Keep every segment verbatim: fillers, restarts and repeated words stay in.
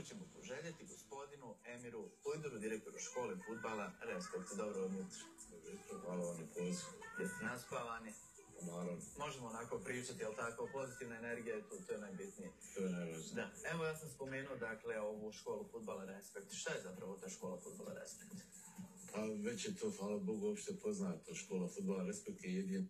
prvo ćemo poželjeti gospodinu Emiru Ujdoru, direktoru škole fudbala Respekt. Dobro vam jutro. Hvala vam na poziv. Jeste naspavani? Naravno. Možemo onako pričati, jel tako? Pozitivna energija je tu, to je najbitnije. To je najvažnije. Da. Evo, ja sam spomenuo, dakle, ovu školu fudbala Respekt. Šta je zapravo ta škola fudbala Respekt? Pa već je to, hvala Bogu, uopšte poznato. Škola fudbala Respekt je jedin.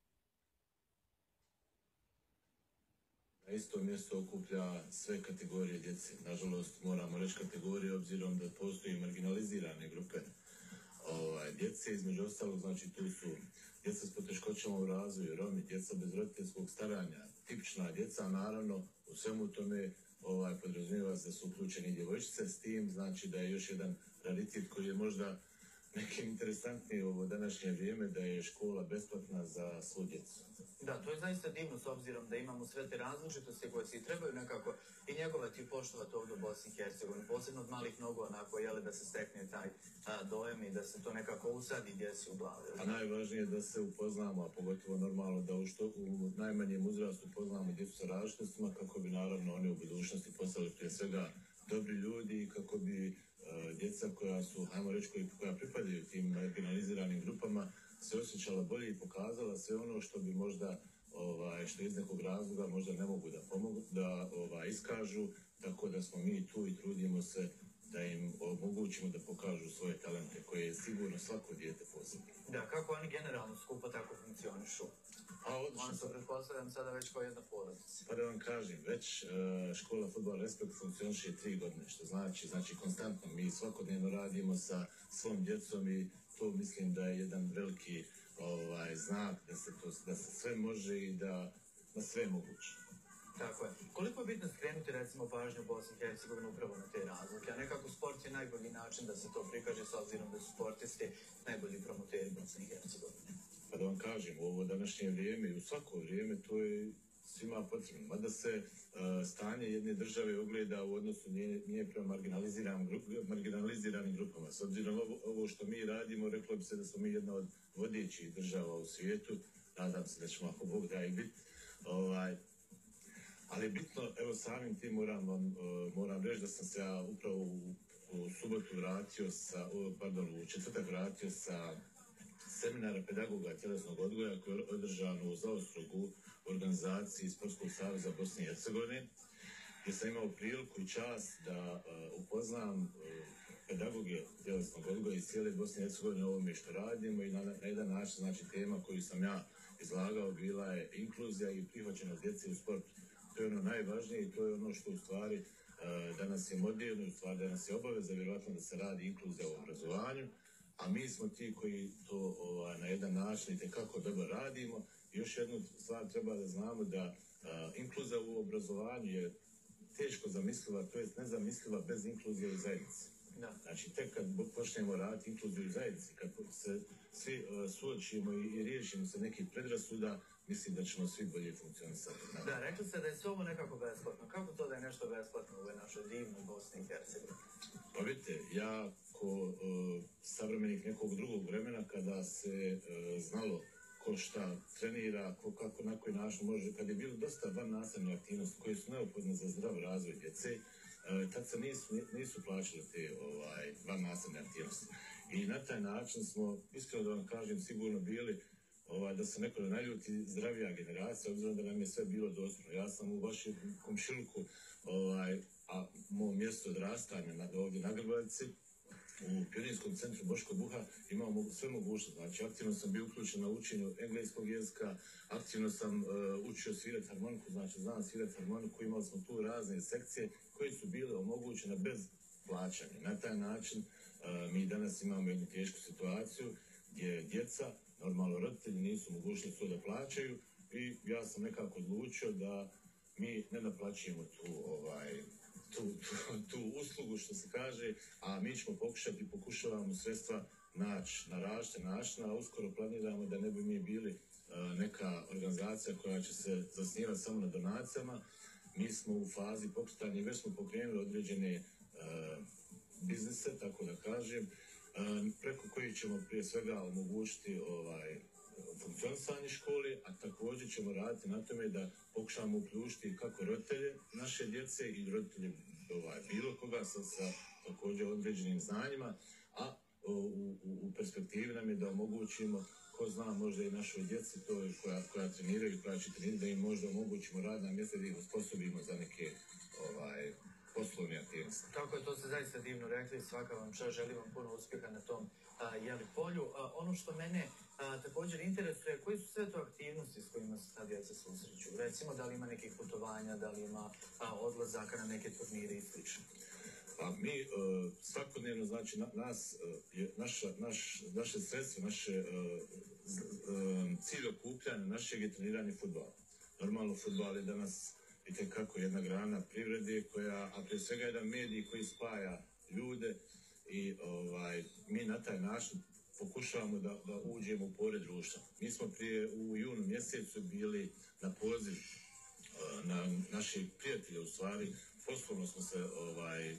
Na isto mjesto okuplja sve kategorije djece. Nažalost, moramo reći kategorije obzirom da postoji marginalizirane grupe ovaj, djece. Između ostalog, znači tu su djeca s poteškoćama u razvoju, Romi, djeca bez roditeljskog staranja, tipična djeca, naravno u svemu tome ovaj, podrazumijeva se da su uključeni djevojčice, s tim znači da je još jedan raritet koji je možda neki interesantniji u ovo današnje vrijeme, da je škola besplatna za svu djecu. Da, to je zaista divno s obzirom da imamo sve te različitosti koje se i trebaju nekako i njegovati i poštovati ovdje u Bosni i Hercegovini, posebno od malih nogu onako, jeli, da se stekne taj a, dojem i da se to nekako usadi djeci u glavi. A najvažnije je da se upoznamo, a pogotovo normalno da u, što, u najmanjem uzrastu upoznamo djecu sa različitostima, kako bi naravno oni u budućnosti postali prije svega dobri ljudi i kako bi uh, djeca koja su, hajmo reći, koji, koja pripadaju tim marginaliziranim grupama se osjećala bolje i pokazala sve ono što bi možda, ovaj, što iz nekog razloga možda ne mogu da pomogu, da ovaj, iskažu, tako da smo mi tu i trudimo se da im omogućimo da pokažu svoje talente, koje je sigurno svako dijete posebno. Da, kako oni generalno skupo tako funkcionišu? A odlično. Oni su, pretpostavljam, sada već kao jedna porodica. Pa da vam kažem, već uh, škola fudbala Respekt funkcioniše tri godine, što znači, znači konstantno mi svakodnevno radimo sa svom djecom i to mislim da je jedan veliki ovaj, znak da se, to, da se sve može i da, da sve je moguće. Tako je. Koliko je bitno skrenuti, recimo, pažnju Bosni i Hercegovine upravo na te razlike? A nekako sport je najbolji način da se to prikaže s obzirom da su sportisti najbolji promoteri Bosne i Hercegovine. Pa da vam kažem, u ovo današnje vrijeme i u svako vrijeme to je svima potrebno. Mada se uh, stanje jedne države ogleda u odnosu nije, nije prema marginaliziranim, grup, marginaliziranim grupama. S obzirom ovo, ovo što mi radimo, reklo bi se da smo mi jedna od vodećih država u svijetu. Nadam se da ćemo, ako Bog da i biti. Ovaj, ali je bitno, evo samim tim moram vam, uh, moram reći da sam se ja upravo u, u subotu vratio sa, uh, pardon, u četvrtak vratio sa seminara pedagoga tjelesnog odgoja koji je održan u Zaostrogu u organizaciji Sportskog saveza Bosne i Hercegovine, gdje sam imao priliku i čast da uh, upoznam uh, pedagoge tjelesnog odgoja iz cijele Bosne i Hercegovine o ovome što radimo i na, na jedan način, znači tema koju sam ja izlagao bila je inkluzija i prihvaćenost djece u sportu. To je ono najvažnije i to je ono što u stvari uh, danas je moderno, u stvari danas je obaveza vjerojatno da se radi inkluzija u obrazovanju, a mi smo ti koji to ovaj, na jedan način i tekako dobro radimo. I još jednu stvar treba da znamo da uh, inkluzija u obrazovanju je teško zamisliva, to jest nezamisliva bez inkluzije u zajednici. Da. Znači, tek kad počnemo raditi inkluziju u zajednici, kad se svi uh, suočimo i, i riješimo se nekih predrasuda, mislim da ćemo svi bolje funkcionisati. Da, rekli ste da je sve ovo nekako besplatno. Kako to da je nešto besplatno u ovoj našoj divnoj Bosni i Hercegovini? Pa vidite, ja ko uh, savremenik nekog drugog vremena, kada se uh, znalo ko šta trenira, ko kako na koji način može, kad je bilo dosta van nastavne aktivnosti koje su neophodne za zdrav razvoj djece, uh, tad se nisu, nisu plaćale te ovaj, van nastavne aktivnosti. I na taj način smo, iskreno da vam kažem, sigurno bili Ovaj, da se neko da naljuti zdravija generacija, obzirom da nam je sve bilo dostupno. Ja sam u vašem komšiluku, ovaj, a mom mjestu odrastanja na, ovdje na Grbavici, u Pionirskom centru Boško Buha, imao sve mogućnosti. Znači, aktivno sam bio uključen na učenju engleskog jezika, aktivno sam uh, učio svirati harmoniku, znači znam svirati harmoniku, imali smo tu razne sekcije koje su bile omogućene bez plaćanja. Na taj način uh, mi danas imamo jednu tešku situaciju gdje djeca, normalno roditelji nisu mogućni to da plaćaju i ja sam nekako odlučio da mi ne naplaćujemo tu, ovaj, tu, tu, tu uslugu što se kaže, a mi ćemo pokušati i pokušavamo sredstva naći na različite načine, a uskoro planiramo da ne bi mi bili uh, neka organizacija koja će se zasnivati samo na donacijama. Mi smo u fazi pokretanja, već smo pokrenuli određene uh, biznise, tako da kažem, preko koji ćemo prije svega omogućiti ovaj, funkcionisanje škole, a također ćemo raditi na tome da pokušamo uključiti kako roditelje naše djece i roditelje ovaj, bilo koga sa, sa također određenim znanjima, a u, u, u perspektivi nam je da omogućimo, ko zna, možda i našoj djeci to koja, koja treniraju, koja će trenirati, da im možda omogućimo radna mjesta, da ih osposobimo za neke ovaj, poslovne aktivnosti. Tako je, to ste zaista divno rekli, svaka vam čast, želim vam puno uspjeha na tom a, jeli, polju. A, ono što mene a, također interesuje, koji su sve to aktivnosti s kojima se ta djeca susreću? Recimo, da li ima nekih putovanja, da li ima a, odlazaka na neke turnire i slično? Pa mi uh, svakodnevno, znači, na, nas, uh, je naša, naš, naše sredstvo, naše uh, uh, cilj okupljanja našeg je treniranje fudbala. Normalno, fudbal je danas itekako jedna grana privrede koja, a prije svega jedan medij koji spaja ljude i ovaj, mi na taj način pokušavamo da, da uđemo u pored društva. Mi smo prije u junu mjesecu bili na poziv uh, na naših prijatelja, u stvari, poslovno smo se ovaj,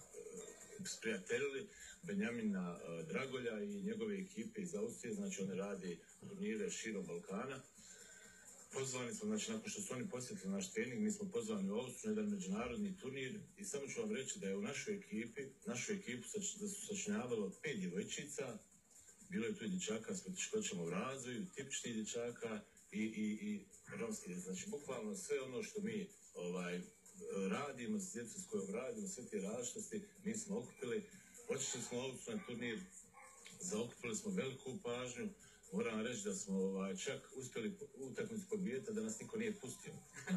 sprijateljili Benjamina uh, Dragolja i njegove ekipe iz Austrije, znači one radi turnire širom Balkana. Pozvani smo, znači nakon što su oni posjetili naš trening, mi smo pozvani u Austriju na jedan međunarodni turnir i samo ću vam reći da je u našoj ekipi, našu ekipu sač, da su sačinjavalo pet djevojčica, bilo je tu i dječaka s poteškoćama u razvoju, tipičnih dječaka i, i, i romski dječaka. Znači bukvalno sve ono što mi ovaj, radimo, s djecom s kojom radimo, sve te različitosti, mi smo okupili. Otišli smo ovdje na turnir, zaokupili smo veliku pažnju. Moram reći da smo ovaj, čak uspjeli utakmicu pobijediti, da nas niko nije pustio.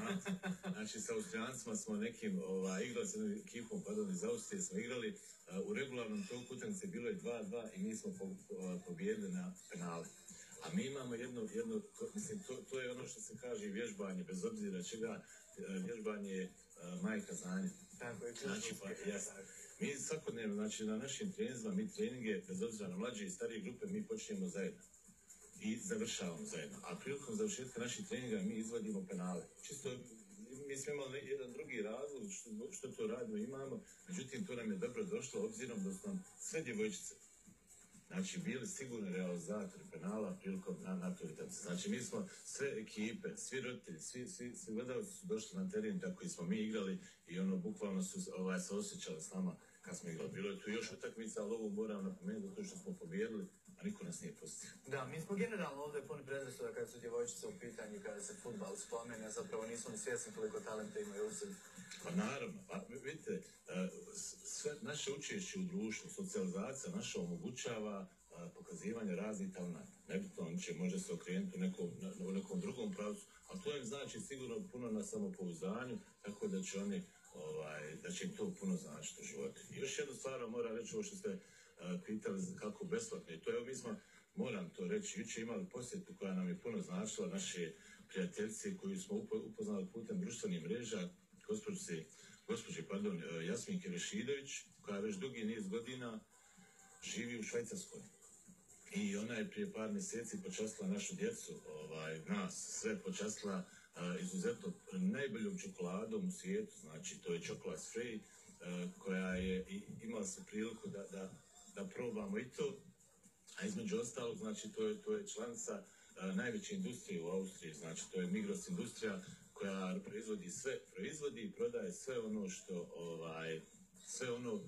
Znači, sa Austrijancima smo nekim ovaj, igrali s jednom ekipom, pardon, iz Austrije smo igrali. U regularnom toku utakmice bilo je dva dva i mi smo po, po, pobijedili na penale. A mi imamo jedno, jedno to, mislim, to, to je ono što se kaže vježbanje, bez obzira čega, vježbanje je uh, majka znanja. Tako je, znači, pa, jasno. Mi svakodnevno, znači na našim treninzima, mi treninge, bez obzira na mlađe i starije grupe, mi počinjemo zajedno i završavamo zajedno. A prilikom završetka naših treninga mi izvodimo penale. Čisto, mi smo imali jedan drugi razlog što, što to radimo imamo, međutim to nam je dobro došlo obzirom da su nam sve djevojčice, znači bili sigurni realizatori penala prilikom na, na toj utakmici. Znači mi smo sve ekipe, svi roditelji, svi, svi, svi gledalci su došli na teren tako i smo mi igrali i ono bukvalno su ovaj, se osjećali s nama kad smo igrali. Bilo je tu još utakmica, ali ovo moram napomenuti zato što smo pobijedili, a niko nas nije pustio. Da, mi smo generalno ovdje puni predrasuda kada su djevojčice u pitanju, kada se fudbal spomene, a zapravo nismo ni svjesni koliko talenta imaju u sebi. Pa naravno, pa vidite, sve naše učešće u društvu, socijalizacija naša omogućava pokazivanje raznih talenata. Nebitno, on će možda se okrenuti u nekom, u nekom drugom pravcu, ali to im znači sigurno puno na samopouzdanju, tako da će oni, ovaj, da će im to puno značiti u životu. I još jednu stvar moram reći ovo što ste uh, pitali kako besplatno. I to evo mi smo, moram to reći, jučer imali posjetu koja nam je puno značila, naše prijateljice koju smo upo, upoznali putem društvenih mreža, gospođe, gospođe pardon, Jasminke Rešidović, koja već dugi niz godina živi u Švajcarskoj. I ona je prije par mjeseci počastila našu djecu, ovaj, nas, sve počastila uh, izuzetno najboljom čokoladom u svijetu, znači to je Chocolate Free, uh, koja je i, imala se priliku da, da, da probamo i to, a između ostalog, znači to je, to je članica uh, najveće industrije u Austriji, znači to je Migros industrija koja proizvodi sve, proizvodi i prodaje sve ono što, ovaj, sve ono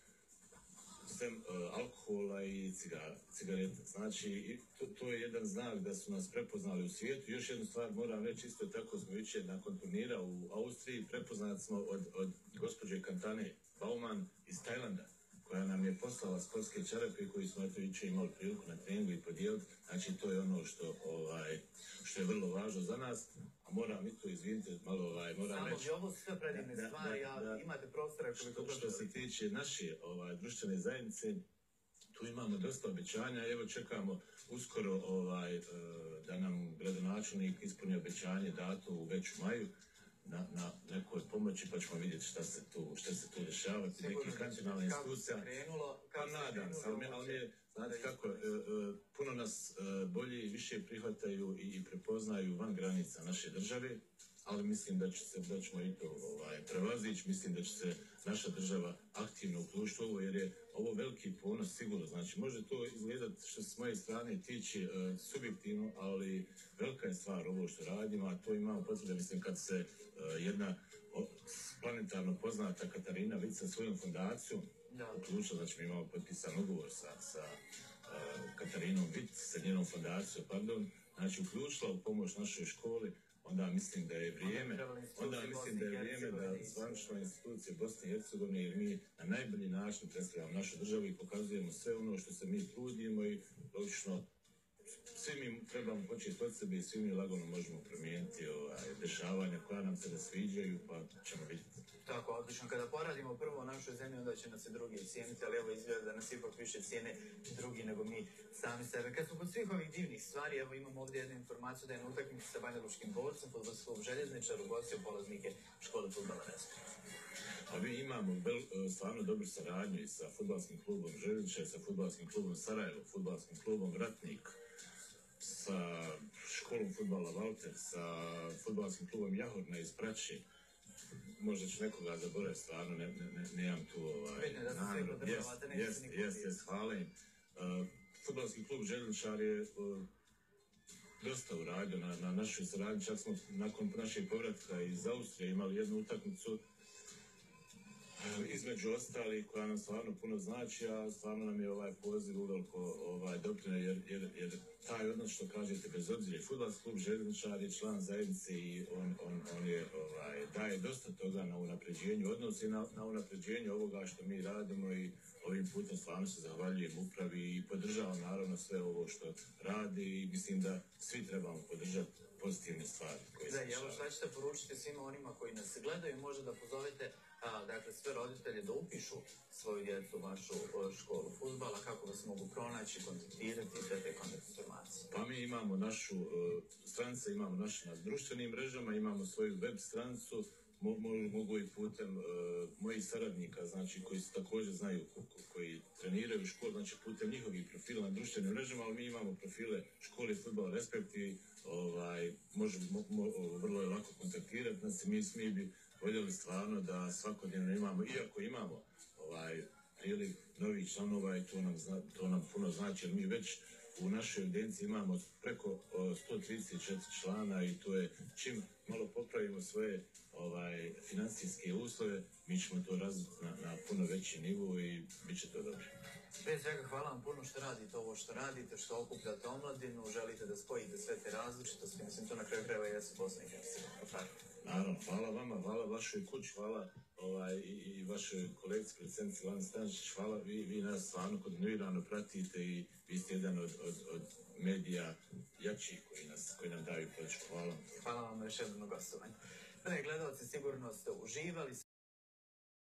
sem uh, alkohola i cigara, cigareta. Znači, to, to je jedan znak da su nas prepoznali u svijetu. Još jednu stvar moram reći, isto tako smo jučer nakon turnira u Austriji prepoznati smo od, od gospođe Kantane Bauman iz Tajlanda, koja nam je poslala sportske čarape koji smo eto jučer imali priliku na treningu i podijeliti. Znači, to je ono što, ovaj, što je vrlo važno za nas. A moram i to izvinite, malo ovaj, moram Samo reći. Samo ovo su sve predivne da, stvari, da, da, a imate prostora koliko što, što se tiče naše ovaj, društvene zajednice, tu imamo dosta obećanja. Evo čekamo uskoro ovaj, da nam gradonačelnik ispuni obećanje dato u već u maju na, na nekoj pomoći, pa ćemo vidjeti šta se tu, šta se tu dešavati. Neki kantonalne institucija. Pa nadam se, ali, ali je, znate kako, e, e, puno nas e, bolje i više prihvataju i, i prepoznaju van granica naše države, ali mislim da, će se, da ćemo i to ovaj, prevazići, mislim da će se naša država aktivno uključiti ovo, jer je ovo veliki ponos sigurno, znači može to izgledati što se s moje strane tiče e, subjektivno, ali velika je stvar ovo što radimo, a to imamo potvrde, mislim kad se e, jedna o, planetarno poznata Katarina Vic sa svojom fondacijom Da. uključila, znači mi imamo potpisan ugovor sa, sa uh, Katarinom Vic, sa njenom fondacijom, pardon, znači uključila u pomoć našoj školi, onda mislim da je vrijeme, onda mislim da je vrijeme da zvanično institucije Bosne i Hercegovine, jer mi na najbolji način predstavljamo našu državu i pokazujemo sve ono što se mi trudimo i logično svi mi trebamo početi od sebe i svi mi lagano možemo promijeniti ovaj, dešavanja koja nam se ne sviđaju, pa ćemo vidjeti. Tako, odlično. Kada poradimo prvo u našoj zemlji, onda će nas i drugi cijeniti, ali evo izgleda da nas ipak više cijene drugi nego mi sami sebe. Kad smo kod svih ovih divnih stvari, evo imamo ovdje jednu informaciju da je na utakmici sa Banjalučkim borcem fudbalski klub Željezničar ugostio polaznike škole fudbala Respekt. A mi imamo bel, stvarno dobru saradnju i sa fudbalskim klubom Željezničar, sa fudbalskim klubom Sarajevo, fudbalskim klubom Vratnik, sa školom fudbala Valter, sa fudbalskim klubom Jahorna iz Praći. Možda ću nekoga zaboraviti, stvarno, ne, ne, ne, nemam tu ovaj... Vidno da se sve podržavate, neće se niko Jes, jes, hvala im. Uh, Fudbalski klub Željezničar je uh, dosta uradio na, na našoj saradnji, čak smo nakon našeg povratka iz Austrije imali jednu utakmicu između ostalih koja nam stvarno puno znači, a stvarno nam je ovaj poziv uveliko ovaj, doprinio, jer, jer, jer taj odnos što kažete, bez obzira, fudbalski klub Željezničar je član zajednice i on, on, on je, ovaj, daje dosta toga na unapređenju odnosa i na, na unapređenju ovoga što mi radimo i ovim putem stvarno se zahvaljujem upravi i podržavam naravno sve ovo što radi i mislim da svi trebamo podržati pozitivne stvari koje se Da, dešavaju. evo šta ćete poručiti svima onima koji nas gledaju, možda da pozovete a, dakle, sve roditelje da upišu svoju djecu u vašu o, školu fudbala, kako vas mogu pronaći, kontaktirati i sve te kontakt informacije. Pa mi imamo našu uh, stranicu, imamo naše na društvenim mrežama, imamo svoju web stranicu, mo, mo, mogu i putem uh, mojih saradnika, znači koji se također znaju, ko, ko, koji treniraju u školu, znači putem njihovih profila na društvenim mrežama, ali mi imamo profile škole fudbala Respekt i ovaj, možemo, mo, mo, vrlo je lako kontaktirati, znači mi, mi bi voljeli stvarno da svakodnevno imamo, iako imamo ovaj, priliv novih članova i to nam, zna, to nam puno znači, jer mi već u našoj evidenciji imamo preko o, sto trideset četiri člana i to je, čim malo popravimo svoje ovaj, financijske uslove, mi ćemo to razviti na, na puno veći nivo i bit će to dobro. Prije svega hvala vam puno što radite ovo što radite, što okupljate omladinu, želite da spojite sve te različitosti, mislim to na kraju krajeva jesu Bosna i Hercegovina. Naravno, hvala vama, hvala vašoj kući, hvala ovaj, i, i vašoj kolegici predsjednici Lani Stančić, hvala, vi, vi nas stvarno kontinuirano pratite i vi ste jedan od, od, od medija jačih koji, nas, koji nam daju podršku. Hvala. Hvala vam na još jednom gostovanju. Ne, gledalci, sigurno ste uživali.